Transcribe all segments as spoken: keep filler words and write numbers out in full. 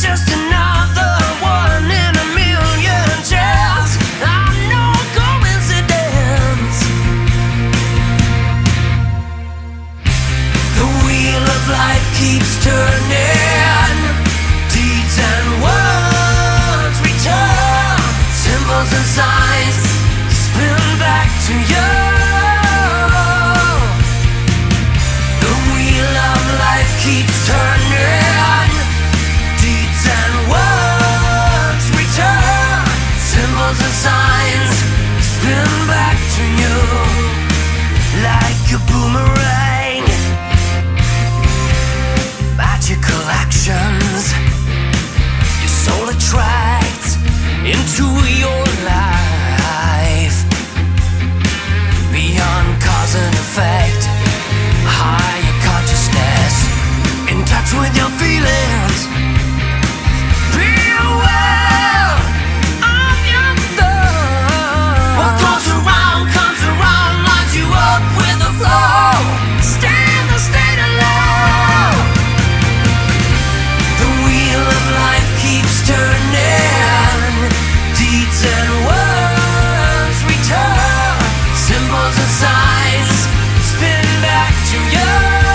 just another one in a million chance. I'm no coincidence. The wheel of life keeps turning. Deeds and words return. Symbols and signs spin back to you. The wheel of life keeps turning. Deeds and words return. Symbols and signs spin back to you. Like a boomerang. Magical actions your soul attracts into your life. Beyond cause and effect, higher consciousness, in touch with your feelings. Be aware of your thoughts. What goes around comes around, lines you up with the flow. Stay in the state of love. The wheel of life keeps turning. Deeds and words return. Symbols and signs spin back to you.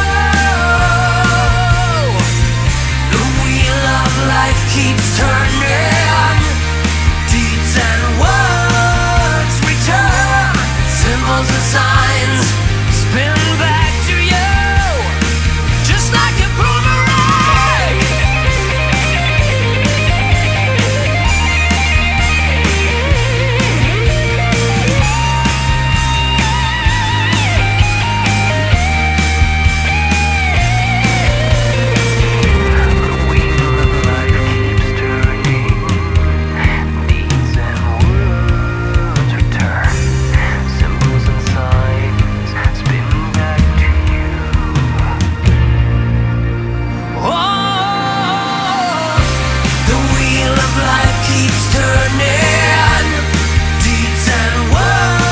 The wheel of life keeps turning. Deeds and words return. Symbols and signs spin back to you. Just like a boomerang. The wheel of life keeps turning. Deeds and words return. Symbols and signs spin back to you. Oh, the wheel of life keeps turning. Deeds and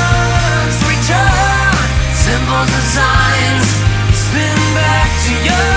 words return. Symbols and signs spin back to you.